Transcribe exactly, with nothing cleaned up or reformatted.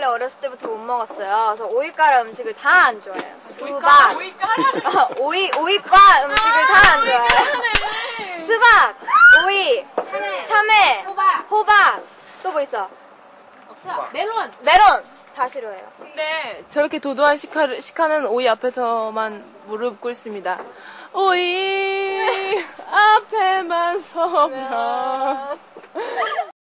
어렸을 때부터 못 먹었어요. 저 오이가루 음식을 다 안 좋아해요. 수박, 오이가루? 오이, 오이과 음식을 다 안 좋아해요. 수박, 오이, 참외, 참외 호박, 호박. 또 뭐 있어? 없어. 멜론. 멜론 다 싫어해요. 근데 저렇게 도도한 시카를, 시카는 오이 앞에서만 무릎 꿇습니다. 오이 앞에만 서면